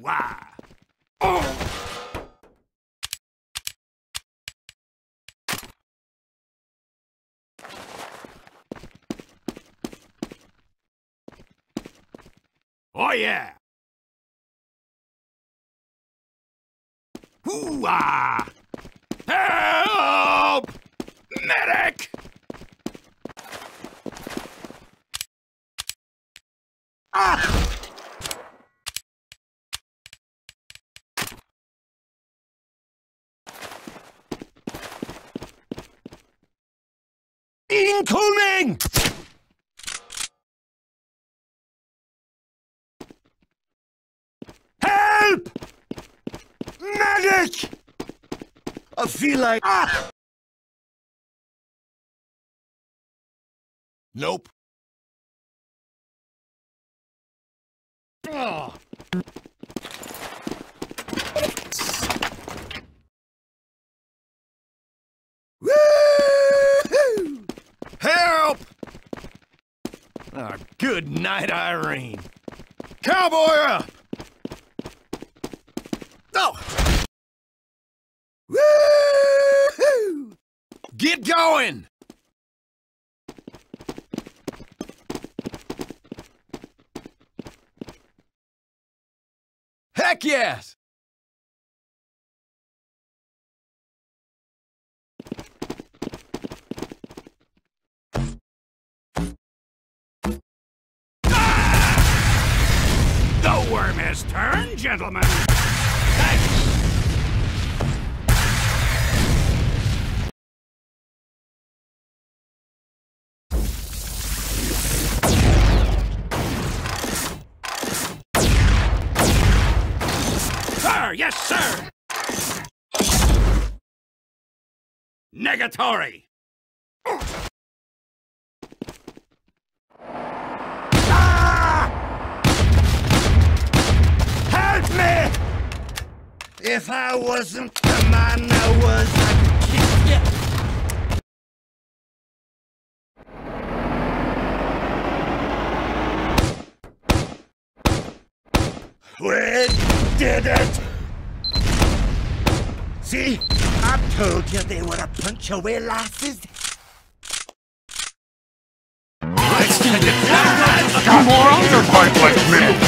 Ooh-ah! Oh! Oh, yeah! Ooh-ah! Help! Medic! Ah! Incoming! Help! Medic! I feel like... Ah! Nope. Oh. Woo-hoo! Help! Oh, good night, Irene. Cowboy up! Oh! Woo-hoo! Get going! Heck yes! The worm has turned, gentlemen! Sir, yes, sir! Negatory! If I wasn't the man I was, I'd kick you. We did it! See? I told you they were a bunch of wee lasses. Got more underbite like me!